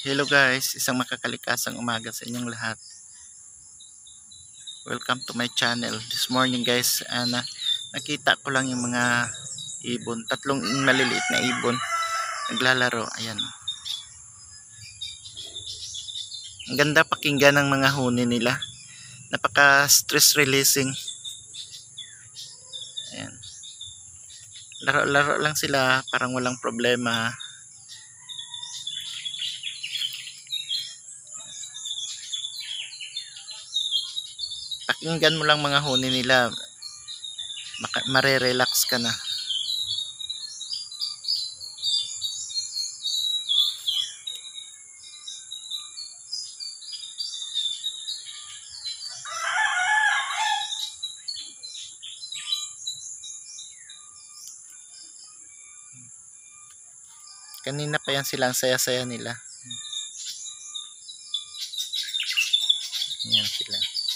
Hello guys, isang makakalikasang umaga sa inyong lahat. Welcome to my channel. This morning guys, nakita ko lang yung mga ibon. Tatlong maliliit na ibon naglalaro. Ayan. Ang ganda pakinggan ng mga huni nila. Napaka stress releasing. Ayan. Laro-laro lang sila, parang walang problema. Pakinggan mo lang mga huni nila, mare-relax ka na. Kanina pa yan silang saya-saya nila. Ayan sila.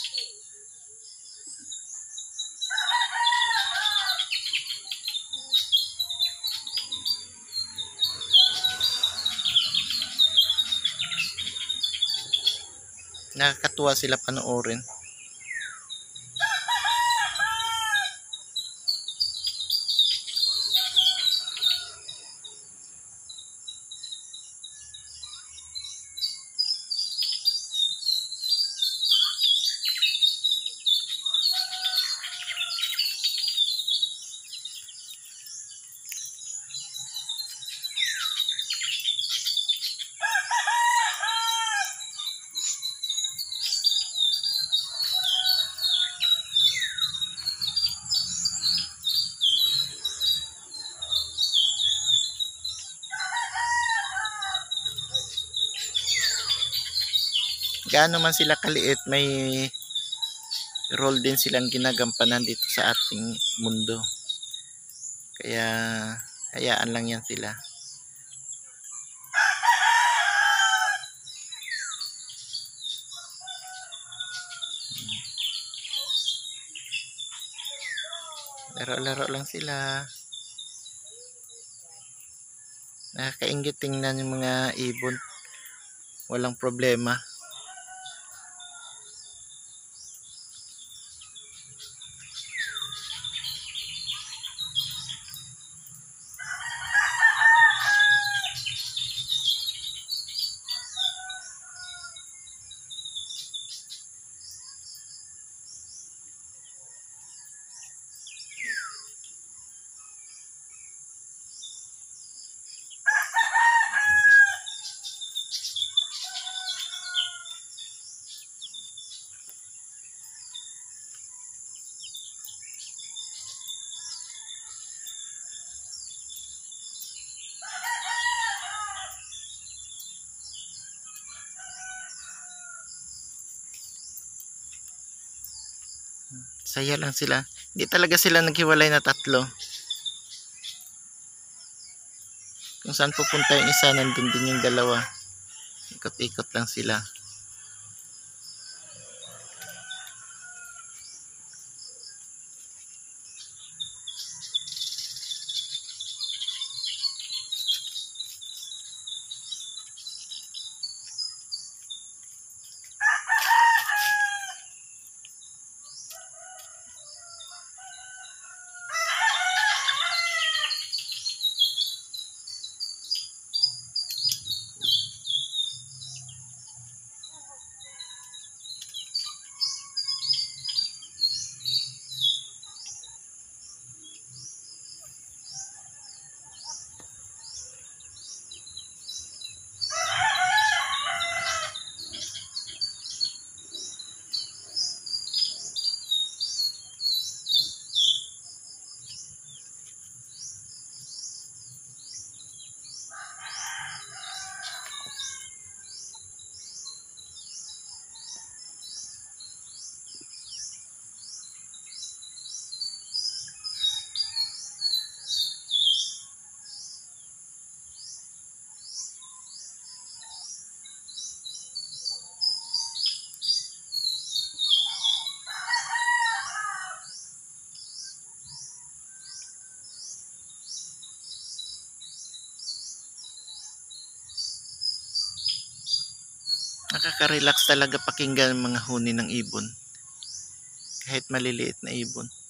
Nakakatuwa sila panoorin. Gaano man sila kaliit, may role din silang ginagampanan dito sa ating mundo. Kaya hayaan lang yan sila. Laro-laro lang sila. Nakakaingit tingnan yung mga ibon. Walang problema. Saya lang sila. Hindi talaga sila naghiwalay na tatlo. Kung saan pupunta yung isa, nandun din yung dalawa. Ikot-ikot lang sila. Nakaka-relax talaga pakinggan ang mga huni ng ibon. Kahit maliliit na ibon.